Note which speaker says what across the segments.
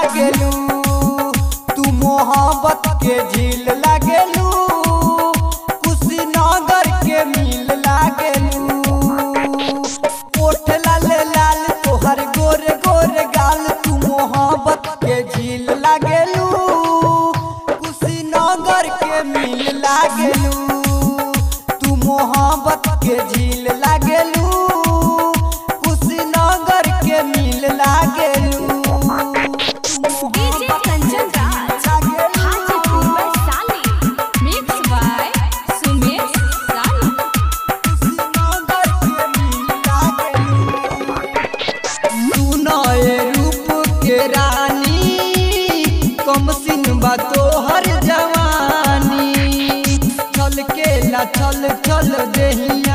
Speaker 1: लागेलू, तू मोहब्बत के झील लागेलू, कुशीनगर के मिल लागेलू। ओठ लाल लाल तोहर गोरे गोरे गाल, तू मोहब्बत के झील लागेलू, कुशीनगर के मिल लागेलू, तू मोहब्बत के झील लागेलू, कुशीनगर के मिल लागेलू। तोहर जवानी चल के ला चल चल देहिया,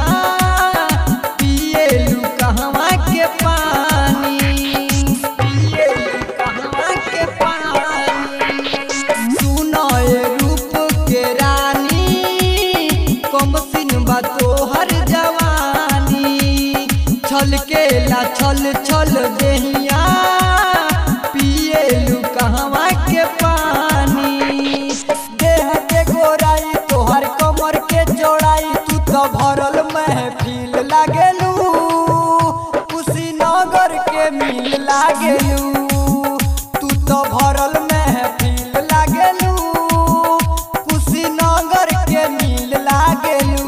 Speaker 1: पिएलू कहवा के पानी, पिएलू कहवा के पानी। सुनो ए रूप के रानी, कमसिन बा तोहर जवानी चल के ला चल चल देहिया, पिएलू कहवा के पानी। देह के गोराई तोहर कमर के चौड़ाई, तू तो भरल महफिल लागेलू, कुशीनगर के मिल लागेलू, तू तो भरल महफिल लागेलू, कुशीनगर के मिल लागेलू।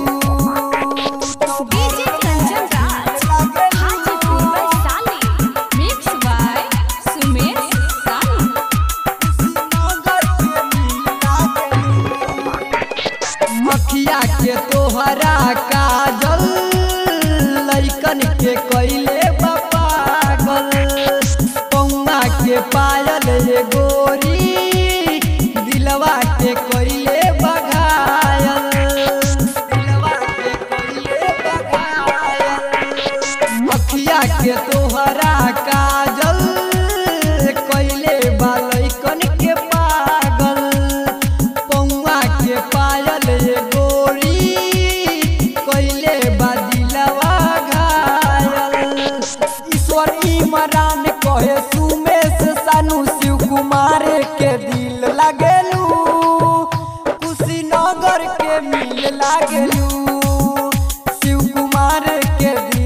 Speaker 1: मखिया के तोहरा काजल, लइकन के कइले बा पागल, पौना के पायल ये गोरी, दिलवा के कइले बा घायल, दिलवा के कइले बा घायल। मखिया के तोहरा काजल, कइले बा लइकन के पागल, पौना के पायल ये गोरी, कइले बा दिलवा घायल। ईश्वर इमरान कहे सुमेश सानू, शिव कुमार के दिल लागेलू, कुशीनगर के मिल लागेलू, शिव कुमार के दिल